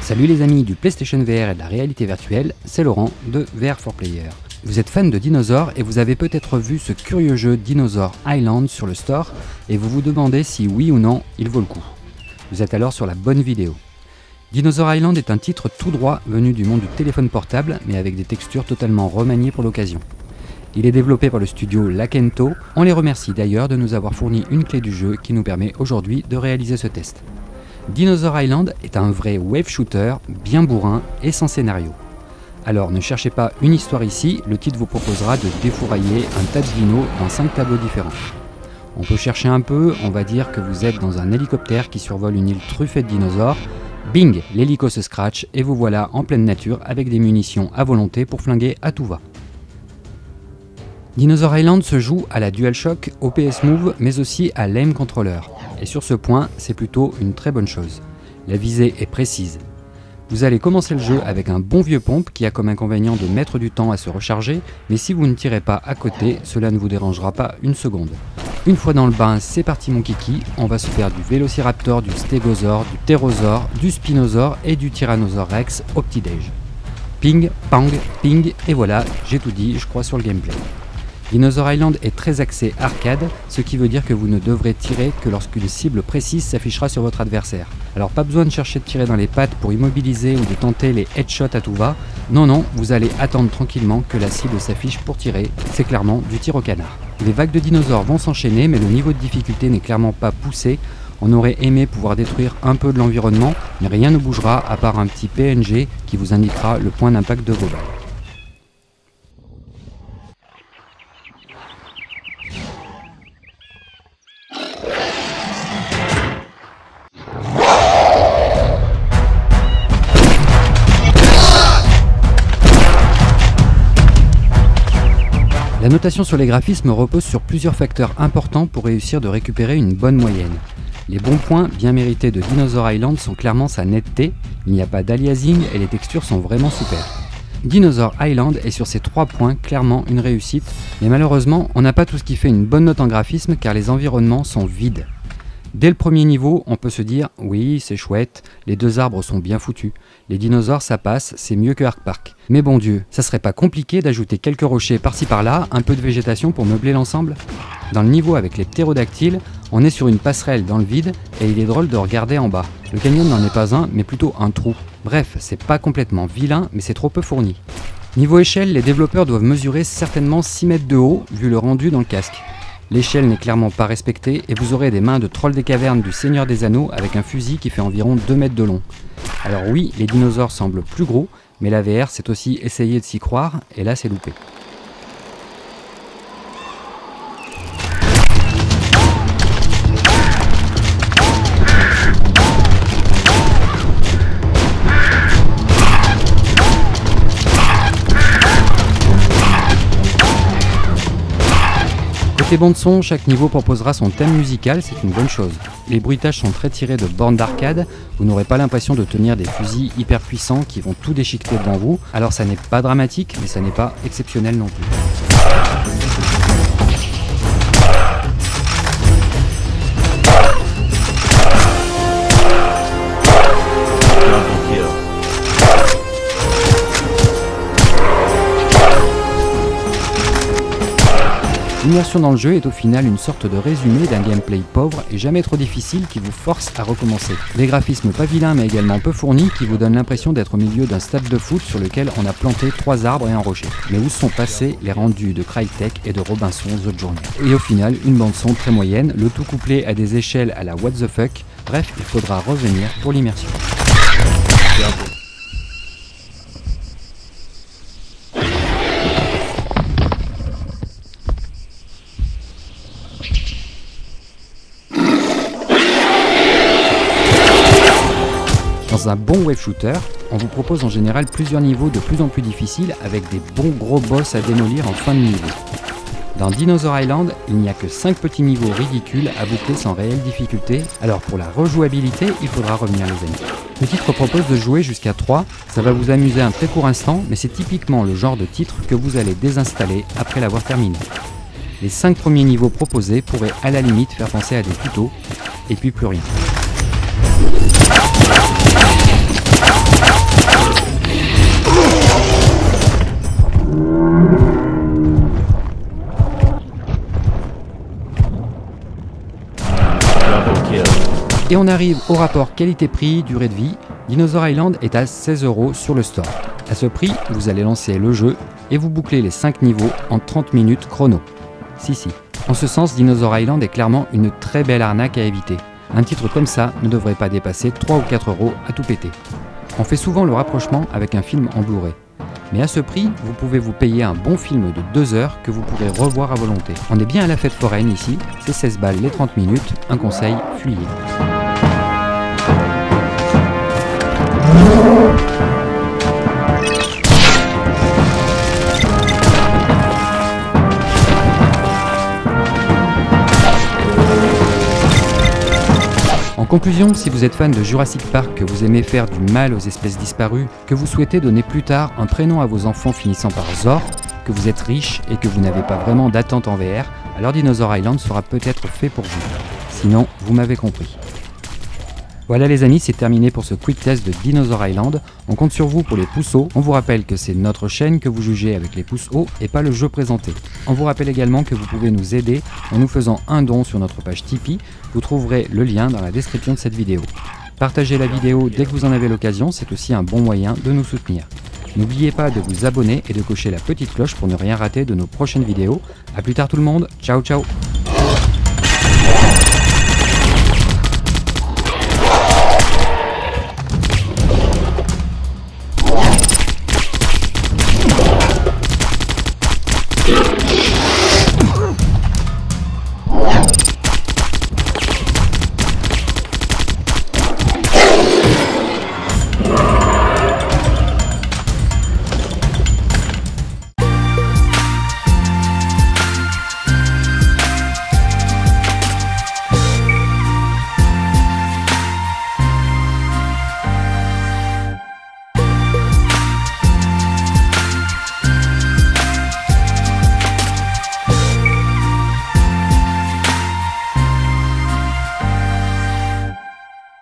Salut les amis du PlayStation VR et de la réalité virtuelle, c'est Laurent de VR4Player. Vous êtes fan de dinosaures et vous avez peut-être vu ce curieux jeu Dinosaur Island sur le store et vous vous demandez si oui ou non il vaut le coup. Vous êtes alors sur la bonne vidéo. Dinosaur Island est un titre tout droit venu du monde du téléphone portable mais avec des textures totalement remaniées pour l'occasion. Il est développé par le studio Lakento, on les remercie d'ailleurs de nous avoir fourni une clé du jeu qui nous permet aujourd'hui de réaliser ce test. Dinosaur Island est un vrai wave shooter, bien bourrin et sans scénario. Alors ne cherchez pas une histoire ici, le titre vous proposera de défourailler un tas de dinos dans 5 tableaux différents. On peut chercher un peu, on va dire que vous êtes dans un hélicoptère qui survole une île truffée de dinosaures. Bing, l'hélico se scratch et vous voilà en pleine nature avec des munitions à volonté pour flinguer à tout va. Dinosaur Island se joue à la DualShock, au PS Move, mais aussi à l'Aim Controller. Et sur ce point, c'est plutôt une très bonne chose. La visée est précise. Vous allez commencer le jeu avec un bon vieux pompe qui a comme inconvénient de mettre du temps à se recharger, mais si vous ne tirez pas à côté, cela ne vous dérangera pas une seconde. Une fois dans le bain, c'est parti mon kiki, on va se faire du Vélociraptor, du Stégosaure, du Ptérosaure, du Spinosaure et du Tyrannosaure Rex au petit-déj. Ping, pang, ping, et voilà, j'ai tout dit, je crois sur le gameplay. Dinosaur Island est très axé arcade, ce qui veut dire que vous ne devrez tirer que lorsqu'une cible précise s'affichera sur votre adversaire. Alors pas besoin de chercher de tirer dans les pattes pour immobiliser ou de tenter les headshots à tout va. Non, vous allez attendre tranquillement que la cible s'affiche pour tirer, c'est clairement du tir au canard. Les vagues de dinosaures vont s'enchaîner mais le niveau de difficulté n'est clairement pas poussé. On aurait aimé pouvoir détruire un peu de l'environnement, mais rien ne bougera à part un petit PNG qui vous indiquera le point d'impact de vos balles. La notation sur les graphismes repose sur plusieurs facteurs importants pour réussir de récupérer une bonne moyenne. Les bons points bien mérités de Dinosaur Island sont clairement sa netteté, il n'y a pas d'aliasing et les textures sont vraiment super. Dinosaur Island est sur ces 3 points clairement une réussite, mais malheureusement on n'a pas tout ce qui fait une bonne note en graphisme car les environnements sont vides. Dès le premier niveau, on peut se dire « oui, c'est chouette, les 2 arbres sont bien foutus, les dinosaures ça passe, c'est mieux que Ark Park. Mais bon Dieu, ça serait pas compliqué d'ajouter quelques rochers par-ci par-là, un peu de végétation pour meubler l'ensemble ?» Dans le niveau avec les ptérodactyles, on est sur une passerelle dans le vide et il est drôle de regarder en bas. Le canyon n'en est pas un, mais plutôt un trou. Bref, c'est pas complètement vilain, mais c'est trop peu fourni. Niveau échelle, les développeurs doivent mesurer certainement 6 mètres de haut, vu le rendu dans le casque. L'échelle n'est clairement pas respectée et vous aurez des mains de troll des cavernes du Seigneur des Anneaux avec un fusil qui fait environ 2 mètres de long. Alors oui, les dinosaures semblent plus gros, mais la VR c'est aussi essayer de s'y croire, et là c'est loupé. Côté bande son, chaque niveau proposera son thème musical, c'est une bonne chose. Les bruitages sont très tirés de bornes d'arcade, vous n'aurez pas l'impression de tenir des fusils hyper puissants qui vont tout déchiqueter devant vous, alors ça n'est pas dramatique, mais ça n'est pas exceptionnel non plus. L'immersion dans le jeu est au final une sorte de résumé d'un gameplay pauvre et jamais trop difficile qui vous force à recommencer. Des graphismes pas vilains mais également peu fournis qui vous donnent l'impression d'être au milieu d'un stade de foot sur lequel on a planté 3 arbres et un rocher. Mais où sont passés les rendus de Crytek et de Robinson The Journey? Et au final, une bande son très moyenne, le tout couplé à des échelles à la what the fuck, bref, il faudra revenir pour l'immersion. Dans un bon wave shooter, on vous propose en général plusieurs niveaux de plus en plus difficiles avec des bons gros boss à démolir en fin de niveau. Dans Dinosaur Island, il n'y a que 5 petits niveaux ridicules à boucler sans réelle difficulté, alors pour la rejouabilité, il faudra revenir les amis. Le titre propose de jouer jusqu'à 3, ça va vous amuser un très court instant, mais c'est typiquement le genre de titre que vous allez désinstaller après l'avoir terminé. Les 5 premiers niveaux proposés pourraient à la limite faire penser à des tutos, et puis plus rien. Et on arrive au rapport qualité-prix, durée de vie. Dinosaur Island est à 16 € sur le store. À ce prix, vous allez lancer le jeu et vous bouclez les 5 niveaux en 30 minutes chrono. Si. En ce sens, Dinosaur Island est clairement une très belle arnaque à éviter. Un titre comme ça ne devrait pas dépasser 3 ou 4 € à tout péter. On fait souvent le rapprochement avec un film en Blu-ray. Mais à ce prix, vous pouvez vous payer un bon film de 2 heures que vous pourrez revoir à volonté. On est bien à la fête foraine ici, c'est 16 balles les 30 minutes, un conseil, fuyez. En conclusion, si vous êtes fan de Jurassic Park, que vous aimez faire du mal aux espèces disparues, que vous souhaitez donner plus tard un prénom à vos enfants finissant par Zor, que vous êtes riche et que vous n'avez pas vraiment d'attente en VR, alors Dinosaur Island sera peut-être fait pour vous. Sinon, vous m'avez compris. Voilà les amis, c'est terminé pour ce quick test de Dinosaur Island. On compte sur vous pour les pouces hauts. On vous rappelle que c'est notre chaîne que vous jugez avec les pouces hauts et pas le jeu présenté. On vous rappelle également que vous pouvez nous aider en nous faisant un don sur notre page Tipeee. Vous trouverez le lien dans la description de cette vidéo. Partagez la vidéo dès que vous en avez l'occasion, c'est aussi un bon moyen de nous soutenir. N'oubliez pas de vous abonner et de cocher la petite cloche pour ne rien rater de nos prochaines vidéos. A plus tard tout le monde, ciao ciao.